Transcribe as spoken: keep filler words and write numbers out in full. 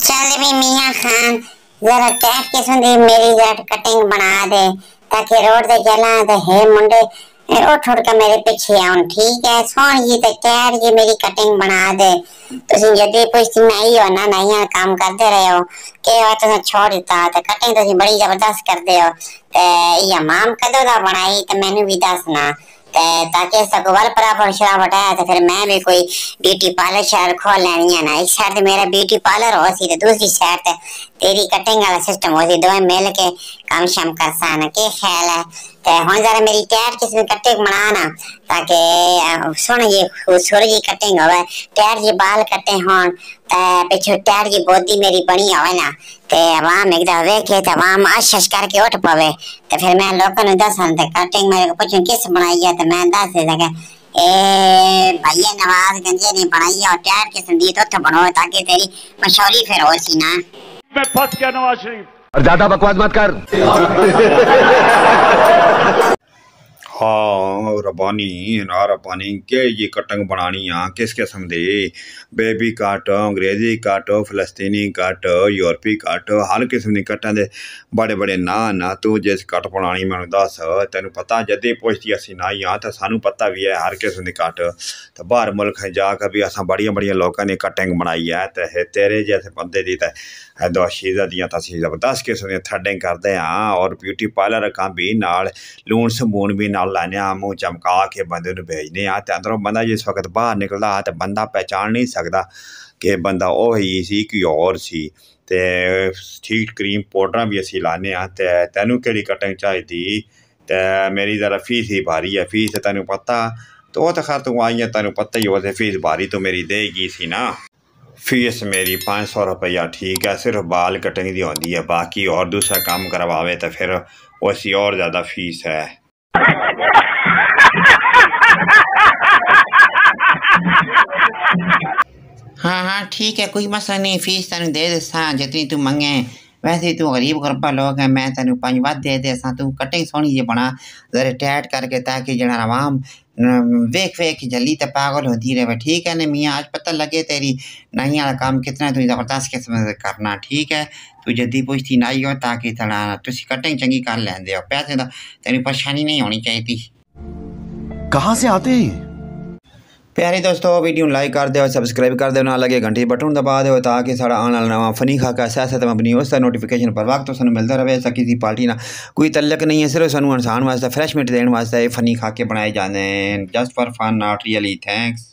चल भी मियाँ खान जरा टैट के सुंदी मेरी जरा कटिंग बना दे ताकि रोड ते चला तो हे मुंडे उठ उठ के मेरे पीछे आउन। ठीक है सोन जी ते टैट जी मेरी कटिंग बना दे। तुसी जदी पुछती नहीं हो ना नहीं काम करते रहे हो के तुसा छोड़ दिता ते कटिंग तुसी बड़ी जबरदस्त करदे हो ते ये माम कदों दा बनाई ते मैनू भी दसना ताकि सगवल बराबर शराबट है तो फिर मैं भी कोई ब्यूटी पार्लर शहर खोल लेनी है ना। एक साइड मेरा ब्यूटी पार्लर हो सी दूसरी साइड तेरी कटिंग वाला सिस्टम हो सी दोवें मिल के काम शाम कर सन के ख्याल है। ते हुन जरा मेरी टैट किस्म कटिंग बनाना ताकि सुन ये खूबसूरत जी कटिंग होवे टैट जी बाल कटे होन पिछू टैट जी बॉडी मेरी बनी होवे ना ते आवाम एकदम वेखे ते आवाम आश करके उठ पवे ते फिर मैं लोगों ने दसन ते कटिंग मेरे को पूछूं किस बनाई है ते मैं दस दे सके ए भैया नवाज गंजे ने बनाई है और टैट किस्म दी तो बनो ताकि तेरी मशहूरी फिर हो सी ना। मैं फंस गया नवाज शरीफ और ज्यादा बकवास मत कर। हाँ रबानी ना रबानी के ये कटिंग बनानी आ किस किस्म दे बेबी कट अंग्रेजी कट फलस्तीनी कट यूरोपी कट हर किस्म की कटां दे बड़े बड़े ना ना तू जिस कट बनानी मैनू दस तेन पता जदे पुछती असी ना ही हाँ तो सानू पता भी है हर किस्म की कट तो बाहर मुल्क जाकर भी असा बड़िया बड़िया लोगों ने कटिंग बनाई है तो तेरे जैसे बंदे दी दो शीजा दियाँ तसी जबरदस्त किस्म दी थ्रेडिंग करते हाँ और ब्यूटी पार्लर का भी नाल लून समून भी नाल लाने मुँह चमका के बंदे भेजने हाँ तो अंदरों बंदा जिस वक्त बाहर निकलता तो बंदा पहचान नहीं सकता कि बंदा ओ ही सी कोई और सी ते ठीक क्रीम पाउडर भी असी लाने हाँ तो तेनू केड़ी कटिंग चाहिए तो मेरी जरा फीस ही भारी है फीस तेन पता तो तो खैर तू आई है तेन पता ही हो फीस भारी तो मेरी देगी सी ना। फीस मेरी पाँच सौ रुपया ठीक है सिर्फ बाल कटिंग की होती है बाकी और दूसरा काम करवावे तो फिर उसी और ज़्यादा फीस है। हाँ हाँ ठीक है कोई मसला नहीं फीस तेन दे दसा जितनी तू मंगे वैसे तू गरीब गुरबा लोग है मैं तेन पाँच वध दे देसा तू कटिंग सोहनी जी बना जरा टैट करके ताकि जरा आवाम वेख वेख जल्दी तो पागल होती रहे। ठीक है ना मियाँ आज पता लगे तेरी नहीं वाला काम कितना तू ज़बरदस्त किस्म से करना। ठीक है तू जल्दी पूछती नहीं हो ताकि थोड़ा तुसी कटिंग चंगी कर लेंदे हो पैसे तो तेरी परेशानी नहीं होनी चाहिए। कहाँ से आते हैं प्यारे दोस्तों वीडियो लाइक कर दो सब्सक्राइब कर दो ना लगे घंटी बटन दबा दो ताकि सारा आने वाला नवा फनी खाका सियासत मबनी उसका नोटिफिकेशन पर वक्त तो सानू मिलता रहे। ऐसा किसी पार्टी ना कोई तल्लक नहीं है सिर्फ सानू इंसान वास्ते फ्रेश मीट देने वास्ते फनी खाके बनाए जाते हैं just for fun not really. Thanks.